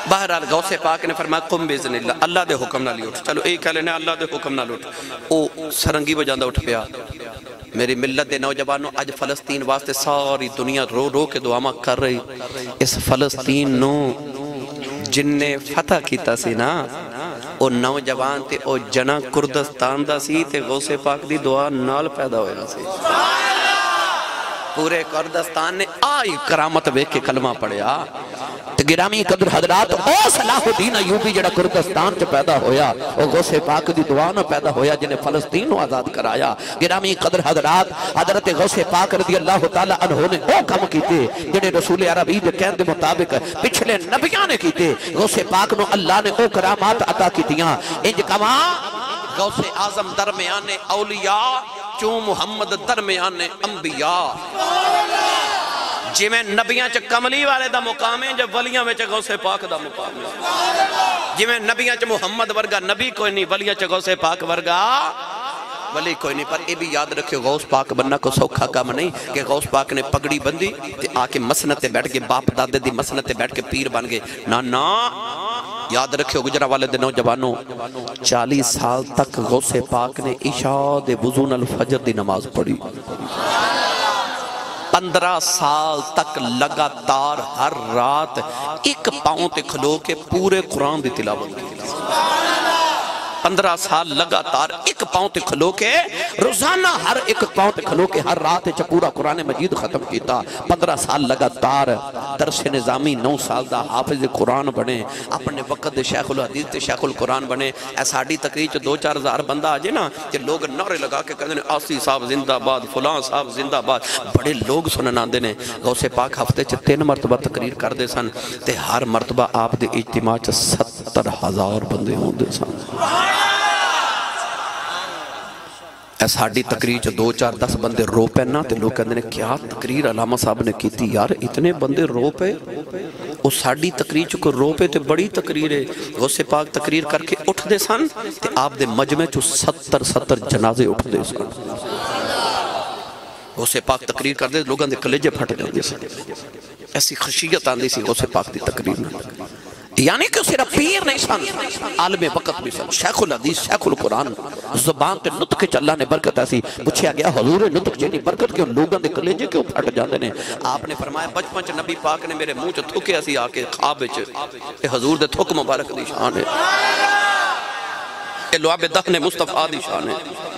بہرحال غوث پاک نے فرمایا قم باذن اللہ، اللہ دے حکم نہ لی اٹھ. چلو ایک کہہ لینے اللہ دے حکم نہ اٹھ. او سرنگی بجاندہ اٹھ پیا. میری ملت دے نوجوانوں اج فلسطین واسطے ساری دنیا رو رو کے دعا کر رہی. اس فلسطین نو جن نے فتح کیتا سی نا او نوجوان تے او جنا کردستان دا سی تے غوث پاک دی دعا نال پیدا ہویا سی. پورے کردستان نے آئی کرامت بیک کے کلمہ پڑھیا. گرامی قدر حضرات او صلاح الدین ایوبی جڑا کردستان چ پیدا ہویا او غوث پاک دی دعا نہ پیدا ہویا جنہیں فلسطین نو آزاد کرایا. گرامی قدر حضرات حضرت غوث پاک رضی اللہ تعالی عنہ نے او کم کیتے جنہیں رسول عربی دے کہن دے مطابق پچھلے نبیاں نے کیتے. غوث پاک نو اللہ نے او کرامات عطا کیتیاں. انج کما غوث اعظم درمیان اولیاء چوں محمد درمیان انبیاء. جی میں نبیاں چا کملی والے دا مقام ہے جب ولیاں میں چا غوث پاک دا مقام ہے. جی میں نبیاں چا محمد ورگا نبی کوئی نہیں، ولیاں چا غوث پاک ورگا ولی کوئی نہیں. پر یہ بھی یاد رکھے غوث پاک بننا کو سوکھا کام نہیں کہ غوث پاک نے پگڑی بندی تے آکے مسنت بیٹھ کے باپ دادے دی مسنت بیٹھ کے پیر بن گئے. نا یاد رکھے گجرہ والے دے نوجوانوں 40 سال تک غوث پاک نے عشاء دے وضو الفجر دی نماز پڑھی. 15 سال تک لگاتار ہر رات ایک پاؤں تے کھلو کے پورے قرآن دی تلاوت کی. 15 سال لگاتار ایک پاؤں تے کھلو کے روزانہ ہر ایک پاؤں تے کھلو کے ہر رات پورا قرآن مجید ختم کیتا. 15 سال لگاتار درس نظامی 9 سال دا حافظ قرآن بنے. اپنے وقت دے شیخ الحدیث تے شیخ القرآن بنے. ایساڑی تقریر 2-4 ہزار بندہ آجے نا کہ لوگ نعرے لگا کے کہتے ہیں آسی صاحب زندہ باد، فلان صاحب زندہ باد. بڑے لوگ سنن آندے نے. غوث پاک ہفتے 3 مرتبہ تقریر کر دے سن تے ہر مرتبہ آپ دے اجتماع 70,000 بندے ہوں دے سن. ایساڑی تقریر 2-4-10 بندے رو پہ نا تے لوگ کہتے ہیں کیا تقریر علامہ صاحب نے کی تھی یار، اتنے بندے رو پہ. وہ ساڑی تقریر کو رو پہ تے بڑی تقریر ہے. غوث پاک تقریر کر کے اٹھ دے سن تے آپ دے مجمع 70 جنازے اٹھ دے سن. غوث پاک تقریر کر دے لوگاں دے کلیجے پھٹ جاندے سن. ایسی خشیت آندی سی غوث پاک دی تقریر میں. یعنی کہ صرف پیر نہیں سن، عالم وقت بھی سن، شیخ الحدیث، شیخ القرآن. زبان تے نطق چ اللہ نے برکت ایسی. پوچھا گیا حضور نطق جنی برکت کیوں لوگاں دے کلیجے کیوں پھٹ جاندے نے؟ آپ نے فرمایا بچپن چ نبی پاک نے میرے منہ چ تھوکے ایسی آ کے خواب وچ کہ حضور دے تھوک مبارک دی شان ہے. اے لعاب دہن مصطفیٰ دی شان ہے.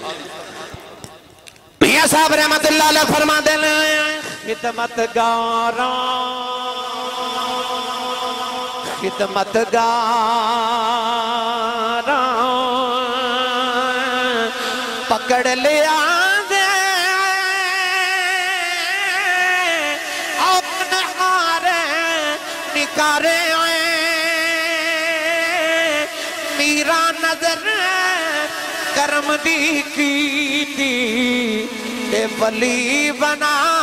میاں صاحب رحمت اللہ علیہ فرما دے خدمت گاراں خدمت گاراں پکڑ لیا دے اپنے ہارے نکارے میرا نظر کرم دی کی تھی ولی بنا